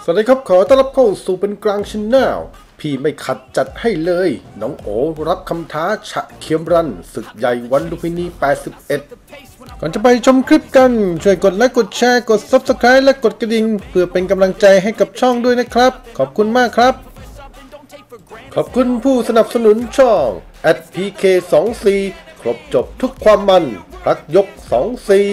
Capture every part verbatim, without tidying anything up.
สวัสดีครับขอต้อนรับเข้าสู่เป็นกลางชแนลพี่ไม่ขัดจัดให้เลยน้องโอรับคำท้าฉะเคียมรันศึกใหญ่วันลุมพินีแปดสิบเอ็ดก่อนจะไปชมคลิปกันช่วยกดไลค์กดแชร์กด ซับสไครบ์ และกดกระดิ่งเพื่อเป็นกำลังใจให้กับช่องด้วยนะครับขอบคุณมากครับขอบคุณผู้สนับสนุนช่อง แอท พี เค สองสี่ ครบจบทุกความมันรักยกสองสี่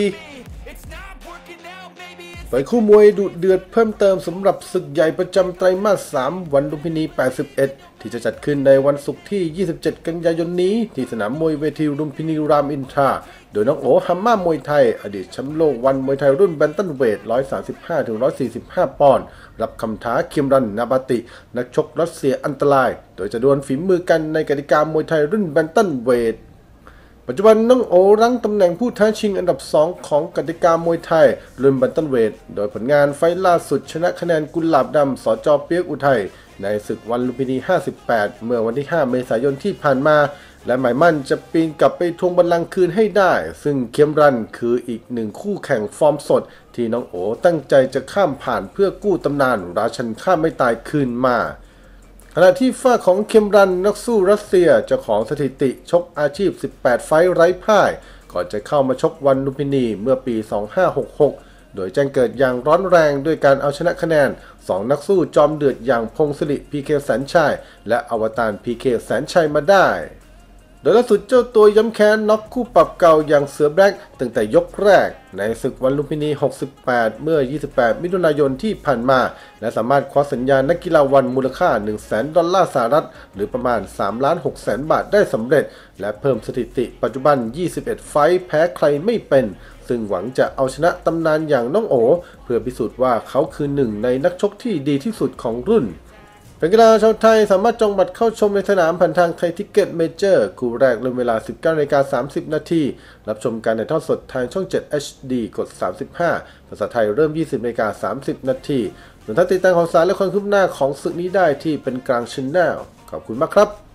ไปคู่มวยดุเดือดเพิ่มเติมสำหรับศึกใหญ่ประจำไตรมาสสามวันลุมพินีแปดสิบเอ็ดที่จะจัดขึ้นในวันศุกร์ที่ยี่สิบเจ็ดกันยายนนี้ที่สนามมวยเวทีลุมพินีรามอินทราโดยน้องโอฮัมม่ามวยไทยอดีตแชมป์โลกวันมวยไทยรุ่นแบนตัมเวท หนึ่งร้อยสามสิบห้าถึงหนึ่งร้อยสี่สิบห้า ปอนด์รับคำท้าเคียมรันนาบาตินักชกรัสเซียอันตรายโดยจะดวลฝีมือกันในกติกามวยไทยรุ่นแบนตัมเวทปัจจุบันน้องโอรั้งตำแหน่งผู้ท้าชิงอันดับสองของกติกามวยไทยรุ่นแบนตัมเวทโดยผลงานไฟล์ล่าสุดชนะคะแนนกุหลาบดำสจ.เปียกอุทัยในศึกวันลุมพินีห้าสิบแปดเมื่อวันที่ห้าเมษายนที่ผ่านมาและหมายมั่นจะปีนกลับไปทวงบัลลังก์คืนให้ได้ซึ่งเคียมรันคืออีกหนึ่งคู่แข่งฟอร์มสดที่น้องโอตั้งใจจะข้ามผ่านเพื่อกู้ตำนานราชันข้ามไม่ตายคืนมาขณะที่ฝ้าของเคียมรันนักสู้รัสเซียเจ้าของสถิติชกอาชีพสิบแปดไฟท์ไร้พ่ายก่อนจะเข้ามาชกวันลุมพินีเมื่อปีสองพันห้าร้อยหกสิบหกโดยแจ้งเกิดอย่างร้อนแรงด้วยการเอาชนะคะแนนสองนักสู้จอมเดือดอย่างพงศิริ พี เค แสนชัยและอวตาร พี เค แสนชัยมาได้โดยล่าสุดเจ้าตัวย้ำแค้นน็อกคู่ปรับเก่าอย่างเสือแบล็กตั้งแต่ยกแรกในศึกวันลุมพินีหกสิบแปดเมื่อยี่สิบแปดมิถุนายนที่ผ่านมาและสามารถคว้าสัญญานักกีฬาวันมูลค่า หนึ่งแสน ดอลลาร์สหรัฐหรือประมาณ สามล้านหกแสน บาทได้สำเร็จและเพิ่มสถิติปัจจุบันยี่สิบเอ็ดไฟท์แพ้ใครไม่เป็นซึ่งหวังจะเอาชนะตำนานอย่างน้องโอเพื่อพิสูจน์ว่าเขาคือหนึ่งในนักชกที่ดีที่สุดของรุ่นแฟนกีฬาชาวไทยสามารถจองบัตรเข้าชมในสนามผ่านทางไทยทิกเก็ตเมเจอร์คู่แรกเริ่มเวลา สิบเก้านาฬิกาสามสิบ นาทีรับชมการถ่ายทอดสดทางช่อง เจ็ด เอช ดี กด สามสิบห้า ภาษาไทยเริ่ม ยี่สิบนาฬิกาสามสิบ นาทีส่วนท่านติดตามข่าวสารและความคืบหน้าของศึกนี้ได้ที่เป็นกลางชแนลขอบคุณมากครับ